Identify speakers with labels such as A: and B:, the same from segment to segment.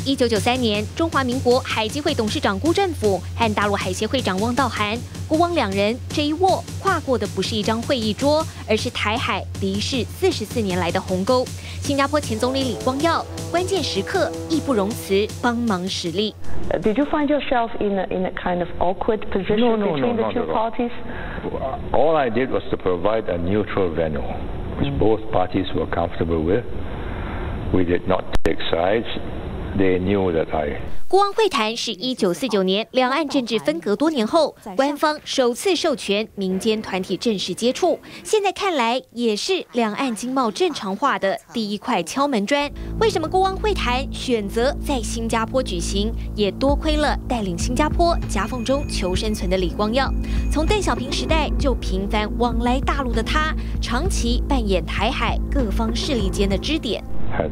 A: 1993年，中华民国海基会董事长辜振甫和大陆海协会长汪道涵、辜汪两人这一握跨过的不是一张会议桌，而是台海离世44年来的鸿沟。新加坡前总理李光耀关键时刻义不容辞帮忙使力。
B: Did you find yourself in a kind of awkward position between the two parties?
C: All I did was to provide a neutral venue, which both parties were comfortable with. We did not take sides. They knew that I.
A: 辜汪会谈是1949年两岸政治分隔多年后，官方首次授权民间团体正式接触。现在看来，也是两岸经贸正常化的第一块敲门砖。为什么辜汪会谈选择在新加坡举行？也多亏了带领新加坡夹缝中求生存的李光耀。从邓小平时代就频繁往来大陆的他，长期扮演台海各方势力间的支点。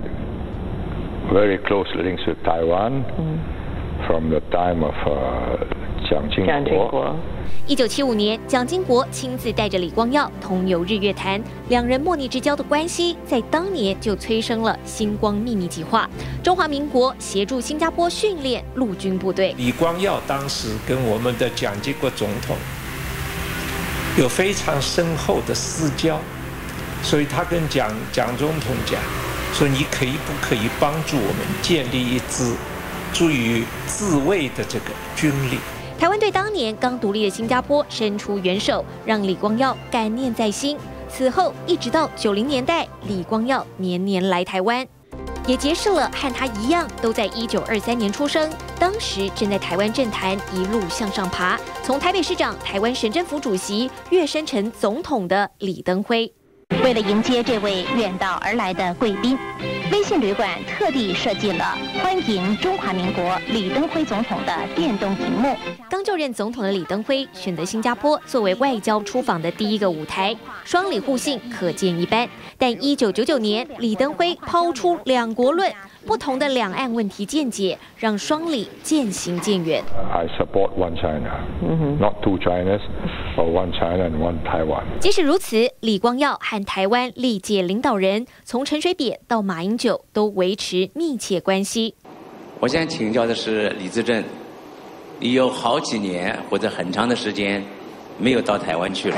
C: Very close links with Taiwan from the time of 蒋经国。
A: 1975年，蒋经国亲自带着李光耀同游日月潭，两人莫逆之交的关系，在当年就催生了星光秘密计划。中华民国协助新加坡训练陆军部队。
D: 李光耀当时跟我们的蒋经国总统有非常深厚的私交，所以他跟蒋总统讲。说你可以不可以帮助我们建立一支足以自卫的这个军力？
A: 台湾对当年刚独立的新加坡伸出援手，让李光耀感念在心。此后一直到90年代，李光耀年年来台湾，也结识了和他一样都在1923年出生，当时正在台湾政坛一路向上爬，从台北市长、台湾省政府主席跃升成总统的李登辉。
E: 为了迎接这位远道而来的贵宾，微信旅馆特地设计了欢迎中华民国李登辉总统的电动荧幕。
A: 刚就任总统的李登辉选择新加坡作为外交出访的第一个舞台，双李互信可见一斑。但1999年，李登辉抛出两国论，不同的两岸问题见解，让双李渐行渐远。
C: I support one China, not two Chinas, or one China and one Taiwan.
A: 即使如此，李光耀和台湾历届领导人，从陈水扁到马英九，都维持密切关系。
F: 我想请教的是李资政，你有好几年或者很长的时间没有到台湾去了。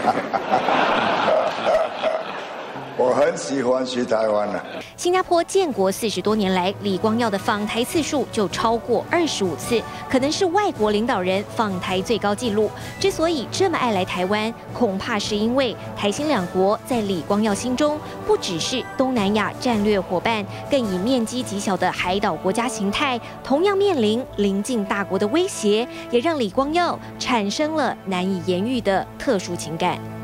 G: 我很喜欢去台湾了。
A: 新加坡建国40多年来，李光耀的访台次数就超过25次，可能是外国领导人访台最高纪录。之所以这么爱来台湾，恐怕是因为台新两国在李光耀心中不只是东南亚战略伙伴，更以面积极小的海岛国家形态，同样面临邻近大国的威胁，也让李光耀产生了难以言喻的特殊情感。